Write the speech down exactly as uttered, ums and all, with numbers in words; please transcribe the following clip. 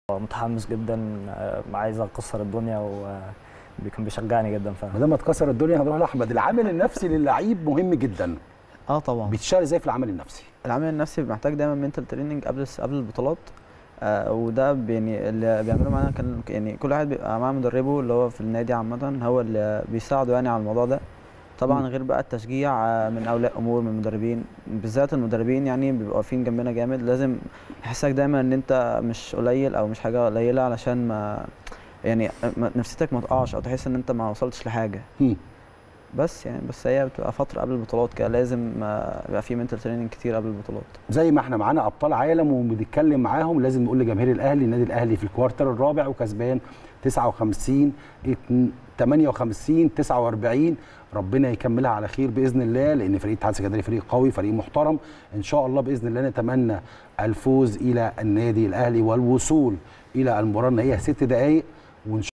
متحمس جدا، عايز اكسر الدنيا وكان بيشجعني جدا فعلا. ما دام تكسر الدنيا هنروح لاحمد. العامل النفسي للعيب مهم جدا. اه طبعا. بتشتغل ازاي في العامل النفسي؟ العامل النفسي محتاج دايما منتال تريننج قبل قبل البطولات. آه وده يعني اللي بيعمله معانا كان يعني كل واحد بيبقى معاه مدربه اللي هو في النادي عامه، هو اللي بيساعده يعني على الموضوع ده. طبعا غير بقى التشجيع من اولياء امور، من المدربين، بالذات المدربين يعني بيبقوا واقفين جنبنا جامد. لازم يحسسك دايما ان انت مش قليل او مش حاجه قليله، علشان ما يعني نفسيتك ما تقعش او تحس ان انت ما وصلتش لحاجه. م. بس يعني بس هي بتبقى فتره قبل البطولات كده، لازم يبقى في منتال تريننج كتير قبل البطولات. زي ما احنا معانا ابطال عالم وبنتكلم معاهم، لازم نقول لجماهير الاهلي، النادي الاهلي في الكوارتر الرابع وكسبان تسعة وخمسين ثمانية وخمسين تسعة وأربعين. ربنا يكملها على خير باذن الله، لان فريق الاتحاد السكندري فريق قوي، فريق محترم. ان شاء الله باذن الله نتمنى الفوز الى النادي الاهلي والوصول الى المباراه النهائيه ست دقائق، وان